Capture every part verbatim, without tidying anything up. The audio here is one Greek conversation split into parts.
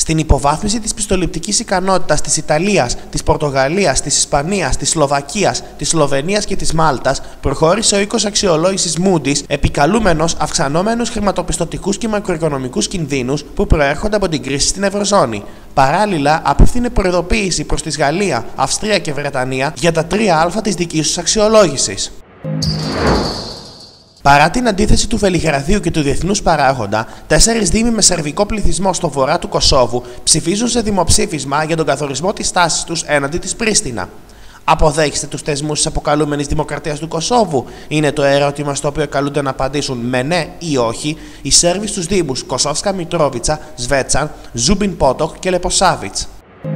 Στην υποβάθμιση της πιστοληπτικής ικανότητας της Ιταλίας, της Πορτογαλίας, της Ισπανίας, της Σλοβακίας, της Σλοβενίας και της Μάλτας, προχώρησε ο οίκος αξιολόγησης Moody's, επικαλούμενος αυξανόμενους χρηματοπιστωτικούς και μακροοικονομικούς κινδύνους που προέρχονται από την κρίση στην Ευρωζώνη. Παράλληλα, απευθύνει προειδοποίηση προς τη Γαλλία, Αυστρία και Βρετανία για τα τρία α της δικής τους αξιολόγησης. Παρά την αντίθεση του Βελιγραδίου και του διεθνούς παράγοντα, τέσσερις δήμοι με σερβικό πληθυσμό στο βορρά του Κωσόβου ψηφίζουν σε δημοψήφισμα για τον καθορισμό της στάσης τους έναντι της Πρίστινα. Αποδέχεστε τους θεσμούς της αποκαλούμενης Δημοκρατίας του Κωσόβου? Είναι το ερώτημα στο οποίο καλούνται να απαντήσουν με ναι ή όχι οι Σέρβοι στους δήμους Κωσόβσκα Μητρόβιτσα, Σβέτσαν, Ζούμπιν Πότοχ και Λεποσάβιτς.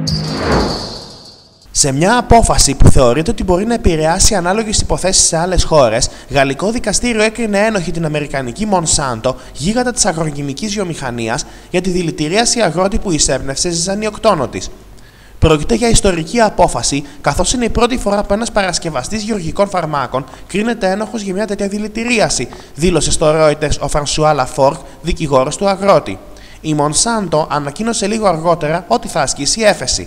Σε μια απόφαση που θεωρείται ότι μπορεί να επηρεάσει ανάλογες υποθέσεις σε άλλες χώρες, γαλλικό δικαστήριο έκρινε ένοχη την αμερικανική Monsanto, γίγαντα της αγροχημικής βιομηχανίας, για τη δηλητηρίαση αγρότη που εισέπνευσε ζυζανιοκτόνο της. Πρόκειται για ιστορική απόφαση, καθώς είναι η πρώτη φορά που ένας παρασκευαστής γεωργικών φαρμάκων κρίνεται ένοχος για μια τέτοια δηλητηρίαση, δήλωσε στο Reuters ο Φρανσουά Λαφόρτ, δικηγόρος του αγρότη. Η Monsanto ανακοίνωσε λίγο αργότερα ότι θα ασκήσει έφεση.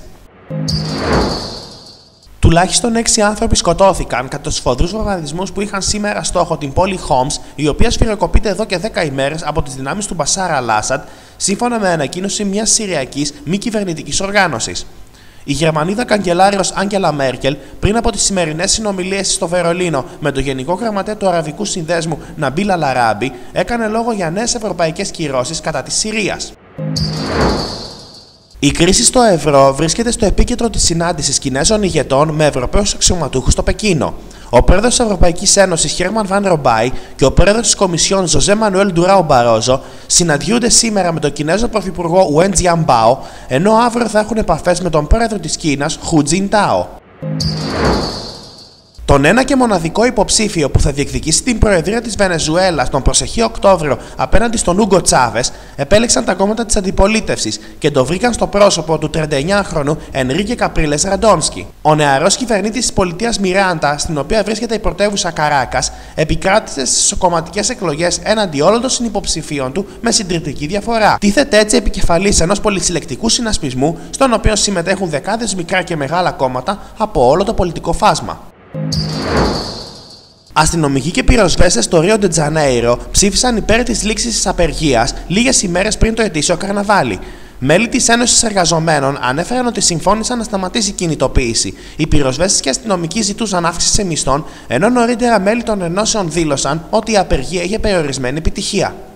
Τουλάχιστον έξι άνθρωποι σκοτώθηκαν κατά τους σφοδρούς βομβαρδισμούς που είχαν σήμερα στόχο την πόλη Χόμς, η οποία σφυροκοπείται εδώ και δέκα ημέρες από τις δυνάμεις του Μπασάρ Αλ-Άσαντ, σύμφωνα με ανακοίνωση μιας συριακής μη κυβερνητικής οργάνωσης. Η Γερμανίδα καγκελάριος Άγγελα Μέρκελ, πριν από τις σημερινές συνομιλίες στο Βερολίνο με τον Γενικό Γραμματέα του Αραβικού Συνδέσμου Ναμπίλ Αλ-Αράμπι, έκανε λόγο για νέες ευρωπαϊκές κυρώσεις κατά της Συρίας. Η κρίση στο ευρώ βρίσκεται στο επίκεντρο της συνάντησης Κινέζων ηγετών με Ευρωπαίους αξιωματούχους στο Πεκίνο. Ο πρόεδρος της Ευρωπαϊκής Ένωσης Χέρμαν Βαν Ρομπάι και ο πρόεδρος της Κομισιόν Ζωζέ Μανουέλ Ντουράου Μπαρόζο συναντιούνται σήμερα με τον Κινέζο πρωθυπουργό Ουεν Τζιαμπάο, ενώ αύριο θα έχουν επαφές με τον πρόεδρο της Κίνας Χου Τζιντάο. Τον ένα και μοναδικό υποψήφιο που θα διεκδικήσει την προεδρία της Βενεζουέλας τον προσεχή Οκτώβριο απέναντι στον Ούγκο Τσάβες επέλεξαν τα κόμματα της αντιπολίτευσης και το βρήκαν στο πρόσωπο του τριανταεννιάχρονου Ενρίκε Καπρίλες Ραντόνσκι. Ο νεαρός κυβερνήτης της πολιτείας Μιράντα, στην οποία βρίσκεται η πρωτεύουσα Καράκας, επικράτησε στις κομματικές εκλογές έναντι όλων των συνυποψηφίων του με συντριπτική διαφορά. Τίθεται έτσι επικεφαλής ενός πολυσυλλεκτικού συνασπισμού, στον οποίο συμμετέχουν δεκάδες μικρά και μεγάλα κόμματα από όλο το πολιτικό φάσμα. Αστυνομικοί και πυροσβέστες στο Ρίο ντε Τζανέιρο ψήφισαν υπέρ της λήξης της απεργίας λίγες ημέρες πριν το ετήσιο καρναβάλι. Μέλη της Ένωσης Εργαζομένων ανέφεραν ότι συμφώνησαν να σταματήσει η κινητοποίηση. Οι πυροσβέστες και αστυνομικοί ζητούσαν αύξηση μισθών, ενώ νωρίτερα μέλη των ενώσεων δήλωσαν ότι η απεργία είχε περιορισμένη επιτυχία.